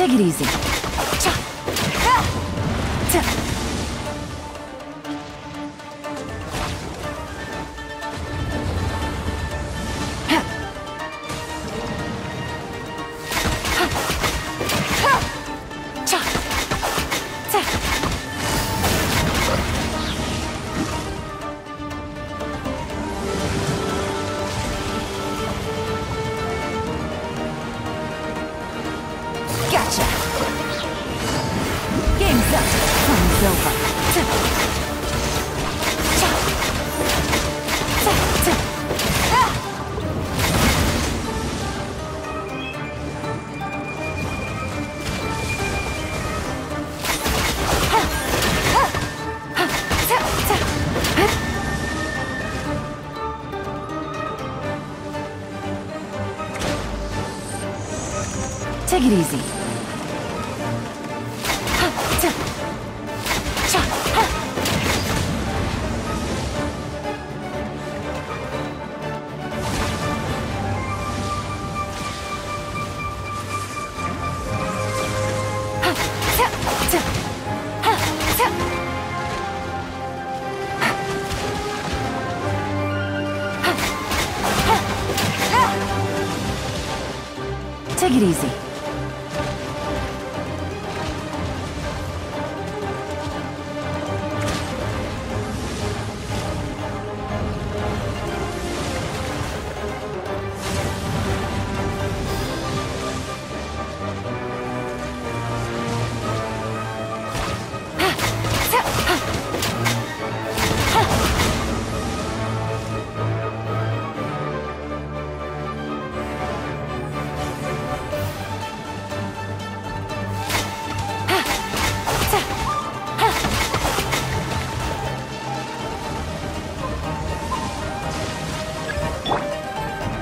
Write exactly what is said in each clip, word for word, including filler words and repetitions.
Take it easy. Cha. Ha. Ta. Ha. Ha. Ha. Cha. Ta. Gotcha. Game's up. Time's over. Ta. Cha. Ta. Ta. Ah. Ha. Ha. Ha. Ta. Ta. Ha. Take it easy. Ha, ta, cha, ha. Ha, ta, ta, ha, ta. Ha. Ha. Ha. Ah. Take it easy.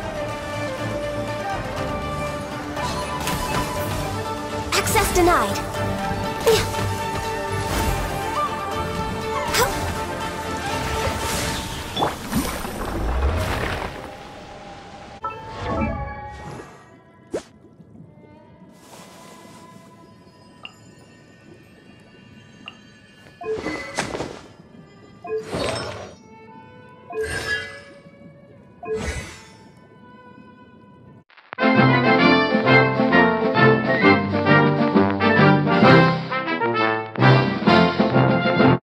Access denied.